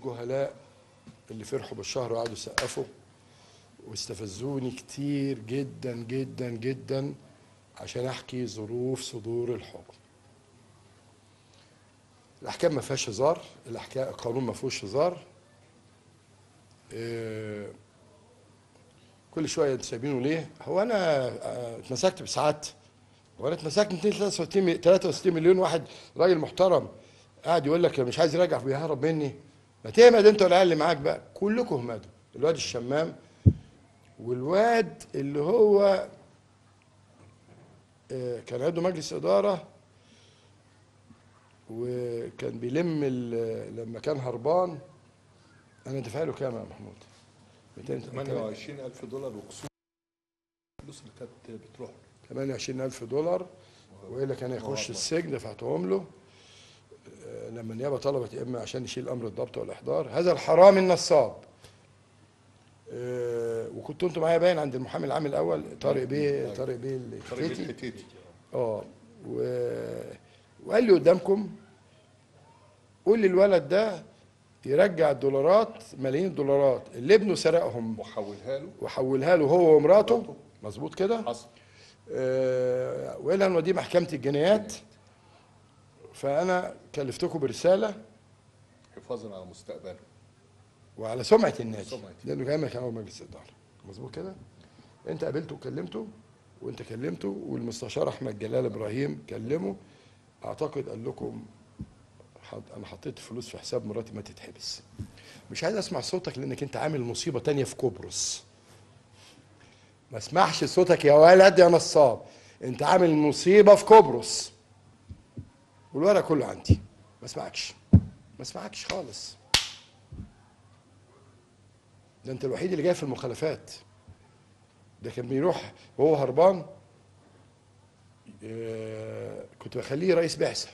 الجهلاء اللي فرحوا بالشهر وقعدوا يسقفوا واستفزوني كتير جدا جدا جدا عشان احكي ظروف صدور الحكم. الاحكام ما فيهاش هزار، القانون ما فيهوش هزار. كل شويه انتوا سايبينه ليه؟ هو انا اتمسكت بساعات؟ هو انا اتمسكت 263 مليون واحد راجل محترم قاعد يقول لك مش عايز يراجع ويهرب مني؟ ما تهمد انت والعيال اللي معاك بقى، كلكم اهمدوا. الواد الشمام والواد اللي هو كان عضو مجلس اداره وكان بيلم لما كان هربان. انا دافع له كام يا محمود؟ 228,000 دولار وكسور الفلوس اللي كانت بتروح له. 28,000 دولار والا كان يخش السجن، دفعتهم له لما النيابه طلبت اما عشان يشيل امر الضبط والاحضار. هذا الحرامي النصاب. وكنتوا انتوا معايا باين عند المحامي العام الاول طارق بيه الكتيتي. وقال لي قدامكم قول لي الولد ده يرجع الدولارات، ملايين الدولارات اللي ابنه سرقهم وحولها له هو ومراته. مظبوط كده؟ حصل. والا نوديه محكمه الجنايات. فانا كلفتكم برساله حفاظا على مستقبله وعلى سمعه النادي، لانه كان هو مجلس الاداره. مظبوط كده؟ انت قابلته وكلمته، وانت كلمته، والمستشار احمد جلال ابراهيم كلمه. اعتقد قال لكم انا حطيت فلوس في حساب مراتي ما تتحبس. مش عايز اسمع صوتك لانك انت عامل مصيبه تانية في قبرص. ما اسمعش صوتك يا ولد يا نصاب، انت عامل مصيبه في قبرص. والورق كله عندي. ما اسمعكش خالص. ده انت الوحيد اللي جاي في المخالفات. ده كان بيروح وهو هربان كنت بخليه رئيس بعثه.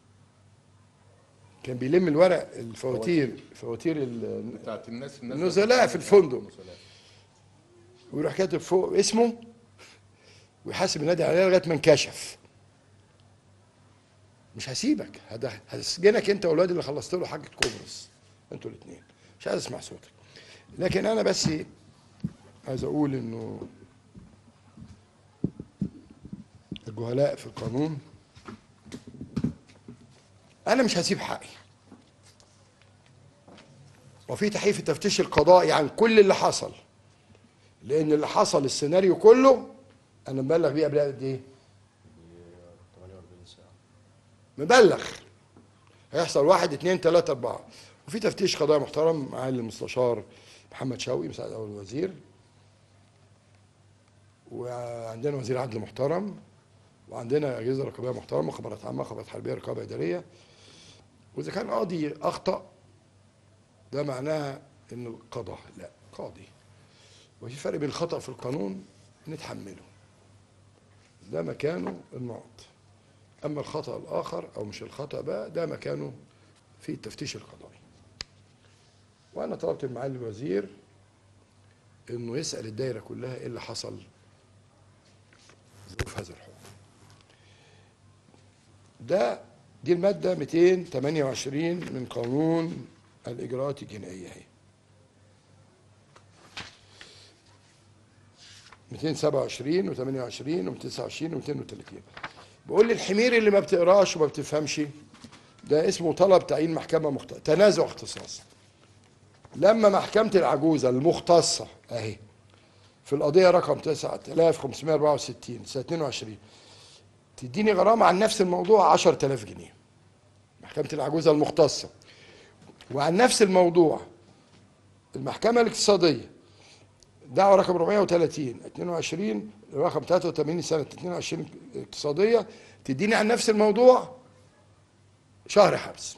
كان بيلم الورق فواتير بتاعت النزلاء في الفندق، ويروح كاتب فوق اسمه ويحاسب النادي عليه لغايه ما انكشف. مش هسيبك، هسجنك انت والواد اللي خلصت له حاجه قبرص، انتوا الاثنين. مش عايز اسمع صوتك. لكن انا بس عايز اقول انه الجهلاء في القانون انا مش هسيب حقي. وفي تحقيق في التفتيش القضائي عن كل اللي حصل، لان اللي حصل السيناريو كله انا مبلغ بيه قبل قد ايه؟ 48 ساعه مبلغ هيحصل 1 2 3 4. وفي تفتيش قضائي محترم معالي المستشار محمد شوقي مساعد اول الوزير، وعندنا وزير عدل محترم، وعندنا اجهزه رقابيه محترمه، مخابرات عامه، مخابرات حربيه، رقابه اداريه. واذا كان قاضي اخطا ده معناها ان القضاء لا قاضي. وفي فرق بين الخطا في القانون نتحمله، ده مكانه النقط. اما الخطا الاخر او مش الخطا بقى ده مكانه في التفتيش القضائي. وانا طلبت من معالي الوزير انه يسال الدايره كلها ايه اللي حصل ظروف هذا الحكم. دي الماده 228 من قانون الاجراءات الجنائيه اهي. 227 و28 و229 و230. بقول لي الحمير اللي ما بتقراش وما بتفهمش ده اسمه طلب تعيين محكمه تنازع اختصاص. لما محكمه العجوزه المختصه اهي في القضيه رقم 9564 سنه 22 تديني غرامه عن نفس الموضوع 10,000 جنيه. محكمه العجوزه المختصه. وعن نفس الموضوع المحكمه الاقتصاديه دعوه رقم 430 22 رقم 83 سنه 22 اقتصاديه تديني عن نفس الموضوع شهر حبس.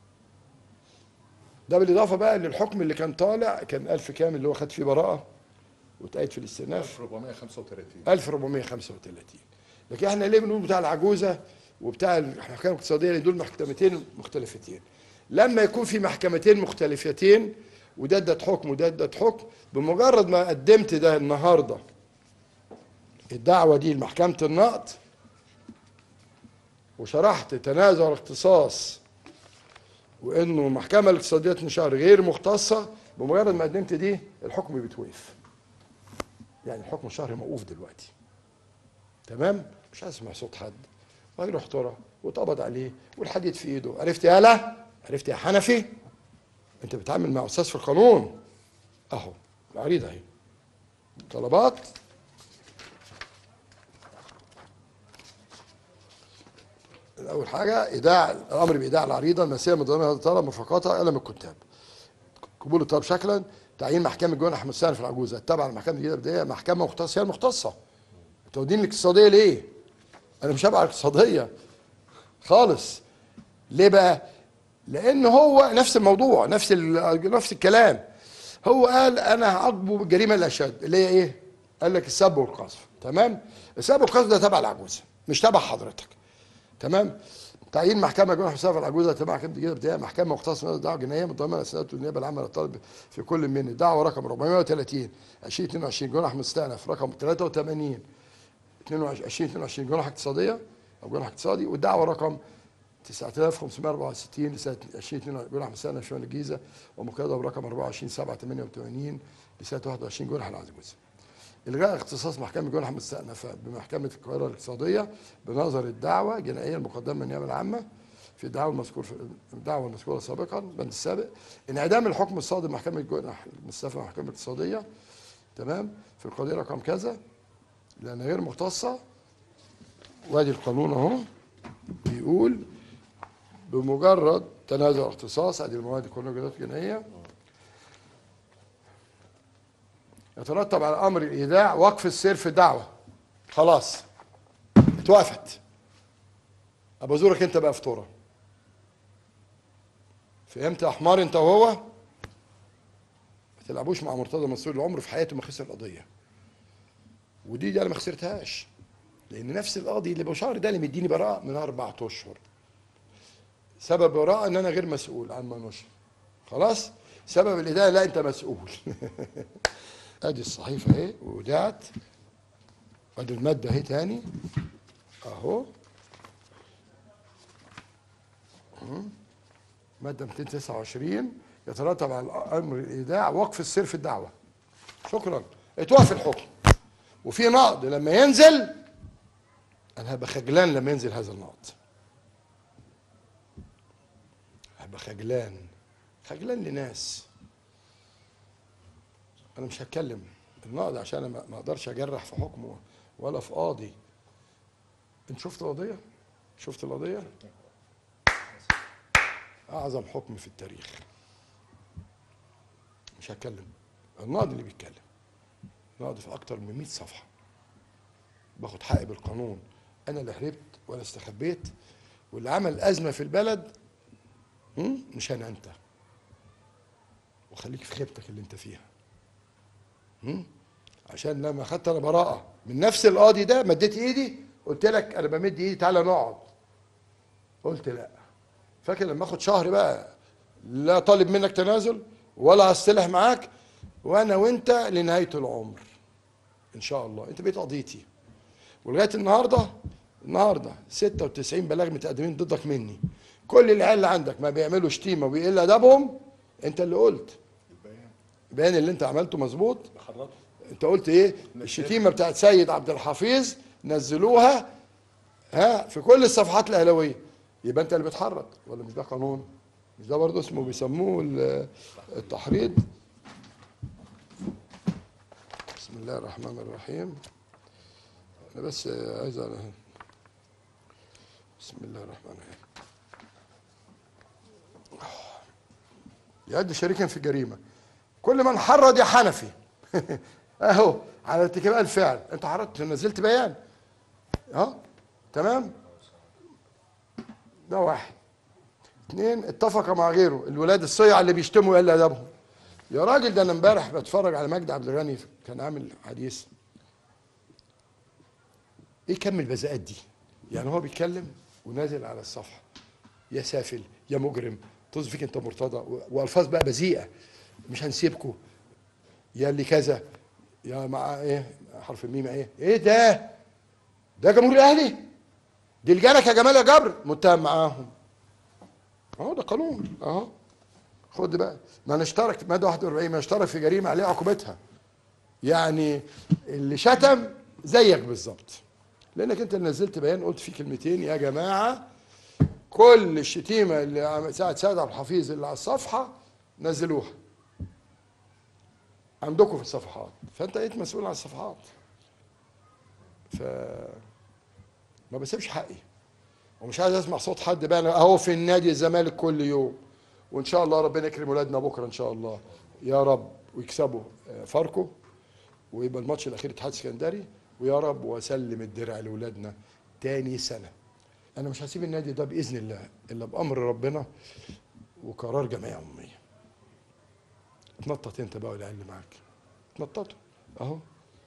ده بالاضافه بقى للحكم اللي كان طالع كان 1000 كام اللي هو خد فيه براءه واتقيد في الاستئناف 1435. لكن احنا ليه بنقول بتاع العجوزه وبتاع المحكمه الاقتصاديه اللي دول محكمتين مختلفتين؟ لما يكون في محكمتين مختلفتين وده ادت حكم وده ادت حكم، بمجرد ما قدمت ده النهارده الدعوه دي لمحكمه النقض وشرحت تنازع الاختصاص وانه المحكمه الاقتصاديه شهر غير مختصه، بمجرد ما قدمت دي الحكم بيتوقف. يعني الحكم الشهري موقوف دلوقتي. تمام؟ مش هسمع صوت حد، وهيروح احترى واتقبض عليه والحديد في ايده. عرفت يالا؟ عرفت يا حنفي؟ انت بتتعامل مع استاذ في القانون. اهو العريضه اهي. طلبات اول حاجه ايداع الامر بايداع العريضه المسيره من ضمن هذا الطلب مرفقاتها قلم الكتاب. قبول الطلب شكلا، تعيين محكمه جنح مستأنف العجوزه التابعه للمحكمه الجديده الابتدائيه محكمه مختصه. هي المختصه. انتوا واخدين الاقتصاديه ليه؟ انا مش هبقى الاقتصاديه خالص. ليه بقى؟ لان هو نفس الموضوع، نفس الكلام. هو قال انا هعاقبه بالجريمه الاشد اللي هي ايه؟ قال لك السب والقذف. تمام؟ السب والقذف ده تبع العجوزه مش تبع حضرتك. تمام؟ تعيين محكمه جنح مستأنف العجوزه تبع محكمه الجديده الابتدائيه محكمه مختصه من دعوه جنائيه متضمنه اسناد النيابه العامه للطالب في كل من الدعوه رقم 430 2022 جنح مستأنف رقم 83 2022 جنح اقتصاديه او جنح اقتصادي، والدعوه رقم 9564 لسنه 2022 جنح مستأنف شمال الجيزه ومقيده برقم 24 7 88 لسنه 21 جنح العجوزه. الغاء اختصاص محكمه جنح مستأنفه بمحكمه القاهره الاقتصاديه بنظر الدعوه الجنائيه المقدمه من النيابه العامه في الدعوه المذكوره سابقا البند السابق، انعدام الحكم الصادر محكمه جنح مستأنفه محكمه الاقتصاديه. تمام؟ في القضيه رقم كذا لان غير مختصه. وادي القانون اهو بيقول بمجرد تنازع اختصاص ادي المواد كلها جنايات جنائيه يترتب على امر الايداع وقف السير في الدعوه. خلاص اتوقفت. ابقى ازورك انت بقى فطوره. فهمت يا حمار انت وهو؟ ما تلعبوش مع مرتضى منصور. العمر في حياته ما خسر القضيه. ودي انا ما خسرتهاش. لان نفس القاضي اللي بشار ده اللي مديني براءه من 4 اشهر. سبب براءه ان انا غير مسؤول عن ما نشر. خلاص؟ سبب الادانه لا انت مسؤول. ادي الصحيفه اهي ودعت. ادي الماده اهي تاني اهو. ماده 229 يترتب على امر الايداع وقف السير في الدعوه. شكرا. اتوقف الحكم. وفي نقض لما ينزل انا هبقى خجلان لما ينزل هذا النقض. هبقى خجلان لناس. انا مش هتكلم النقض عشان انا ما اقدرش اجرح في حكمه ولا في قاضي. انت شفت القضيه؟ شفت القضيه؟ اعظم حكم في التاريخ. مش هتكلم. النقض اللي بيتكلم نقض في اكتر من 100 صفحه. باخد حقي بالقانون. انا لا هربت ولا استخبيت. واللي عمل ازمه في البلد مش انا انت. وخليك في خيبتك اللي انت فيها. عشان لما اخدت انا براءه من نفس القاضي ده مديت ايدي قلت لك انا بمد ايدي تعالى نقعد. قلت لا. فاكر لما اخد شهر بقى لا طالب منك تنازل ولا هصطلح معاك وانا وانت لنهايه العمر ان شاء الله. انت بقيت قضيتي. ولغايه النهارده 96 بلاغ متقدمين ضدك مني. كل العيال اللي عندك ما بيعملوا شتيمه وبيقل ادبهم انت اللي قلت. البيان اللي انت عملته مظبوط. انت قلت ايه؟ الشتيمه بتاعت سيد عبد الحفيظ نزلوها في كل الصفحات الاهلاويه. يبقى انت اللي بتحرض ولا مش ده قانون؟ مش ده برضه اسمه بيسموه التحريض؟ بسم الله الرحمن الرحيم. انا بس عايز بسم الله الرحمن الرحيم. يؤدي شريكا في جريمه كل من حرض يا حنفي اهو على ارتكاب الفعل. انت حرضت نزلت بيان تمام. ده 1. 2 اتفق مع غيره الولاد الصيع اللي بيشتموا يقل ادبهم. يا راجل ده انا امبارح بتفرج على مجدي عبد الغني كان عامل حديث. ايه كم البذاءات دي؟ يعني هو بيتكلم ونازل على الصفحه يا سافل يا مجرم طز فيك انت مرتضى والفاظ بقى بذيئه. مش هنسيبكم يا اللي كذا يا مع ايه حرف الميم ايه ده جمهور الاهلي. دي لجانك يا جمال يا جبر متهم معاهم. اهو ده قانون اهو. خد بقى، ما نشترك ماده 41، ما نشترك في جريمه عليه عقوبتها. يعني اللي شتم زيك بالظبط، لانك انت نزلت بيان قلت فيه كلمتين يا جماعه، كل الشتيمه اللي ساعه سيد عبد الحفيظ اللي على الصفحه نزلوها عندكم في الصفحات، فانت بقيت مسؤول عن الصفحات. ف ما بسيبش حقي، ومش عايز اسمع صوت حد بقى. انا اهو في النادي الزمالك كل يوم، وان شاء الله ربنا يكرم ولادنا بكره ان شاء الله يا رب، ويكسبوا فاركو، ويبقى الماتش الاخير اتحاد اسكندري، ويا رب واسلم الدرع لاولادنا تاني سنه. انا مش هسيب النادي ده باذن الله الا بامر ربنا وقرار جمعيه عموميه. اتنطط انت بقى والعيال اللي معاك، اتنططوا اهو.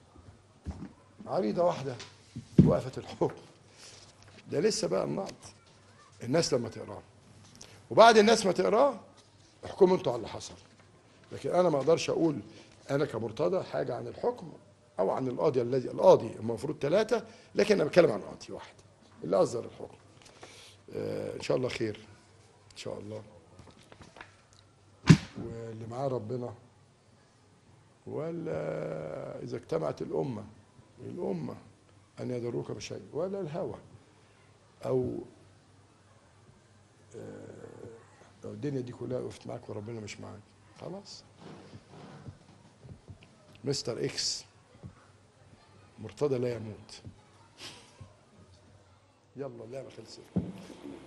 عريضه واحده وقفت الحكم، ده لسه بقى النقد. الناس لما تقراه، وبعد الناس ما تقراه احكموا انتوا على اللي حصل. لكن انا ما اقدرش اقول انا كمرتضى حاجه عن الحكم او عن القاضي. القاضي المفروض 3، لكن انا بتكلم عن قاضي واحد اللي اصدر الحكم. ان شاء الله خير ان شاء الله، واللي معاه ربنا. ولا اذا اجتمعت الامه ان يضروك بشيء ولا الهوى، او لو الدنيا دي كلها وقفت معاك وربنا مش معاك خلاص. مستر اكس مرتضى لا يموت. يلا اللعبه خلصت.